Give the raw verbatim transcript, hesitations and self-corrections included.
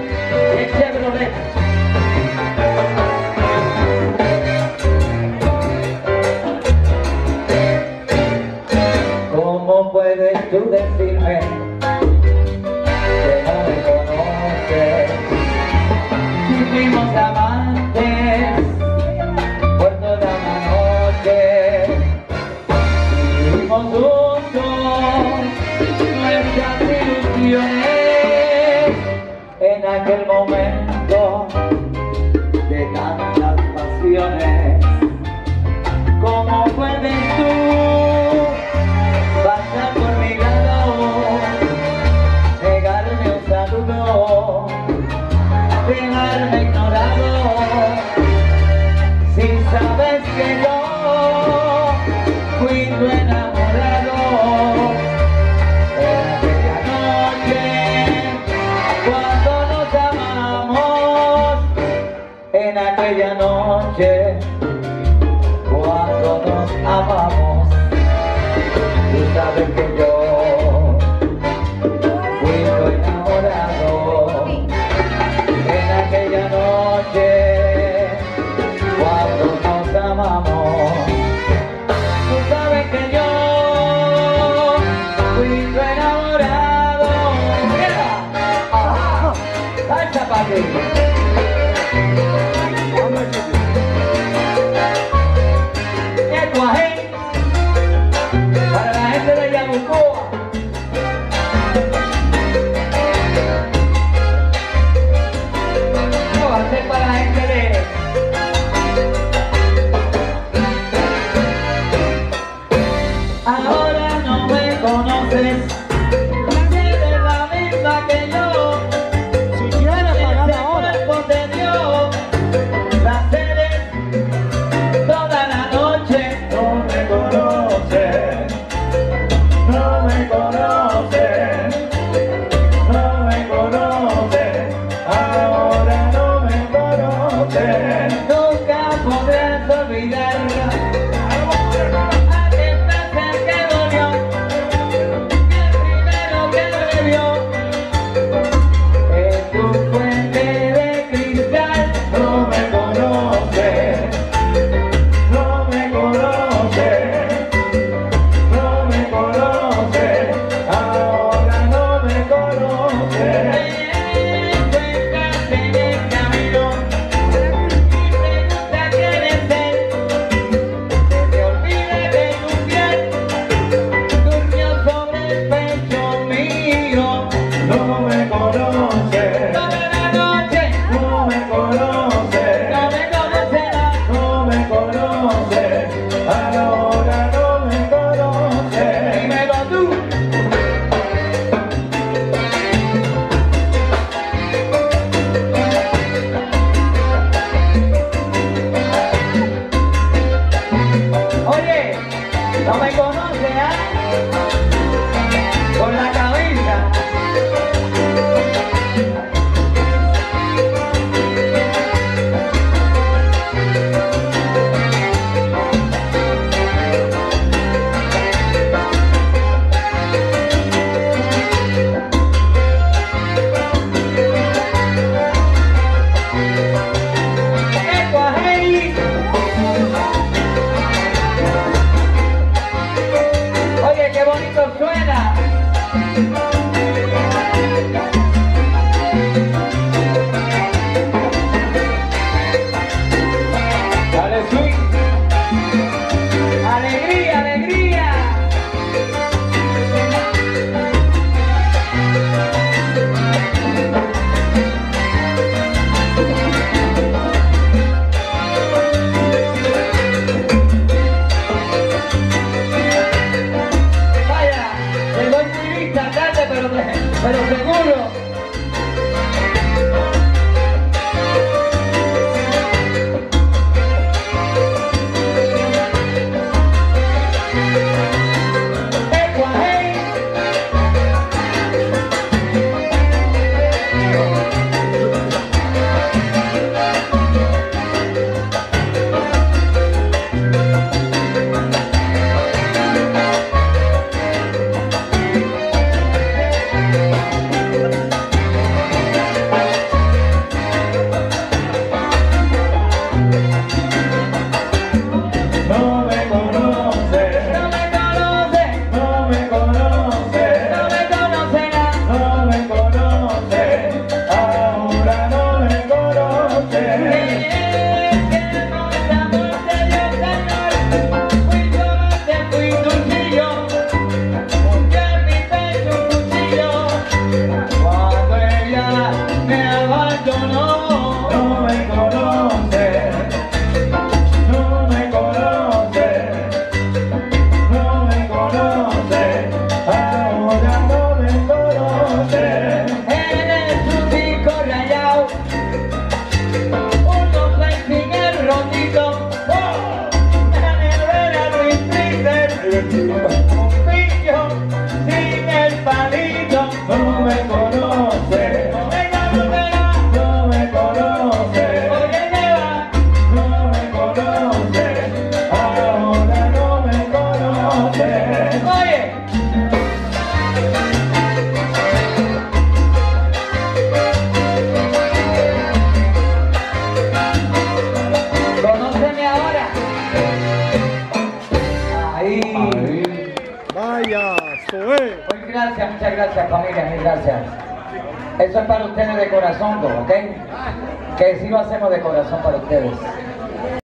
El Chevrolet. ¿Cómo puedes tú decirme que no me conoces? Si fuimos amantes por toda la noche, vivimos juntos nuestras ilusiones en aquel momento de tantas pasiones. ¿Cómo puedes tú pasar por mi lado, negarme un saludo, dejarme ignorado, si sabes que yo fui tu enamorado? En aquella noche, cuando nos amamos, en aquella noche, cuando nos amamos, tú sabes que yo fui tu enamorado. En aquella noche, cuando nos amamos, tú sabes que yo fui tu enamorado. ¡Mira! ¡Ajá! ¡Salsa para ti! Para la gente de Yabucoa. No va a ser para la gente de... Ahora no me conoces, eres la misma que yo. Si quieres pagar ahora. yo no. No me conoce, no me conoce, no me conoce, ahora no me conoce. Eres un disco rayado, unos flex sin el rondito, una nevera Luis Freezer, un pillo sin el palito. No me conoce, Venga, volverá, no me conoce, oye, lleva. no me conoce, ahora no me conoce. Oye, conóceme ahora. Ahí. Vaya, soy. Muy gracias, muchas gracias familia, mil gracias. Eso es para ustedes de corazón, ¿ok? Que sí lo hacemos de corazón para ustedes.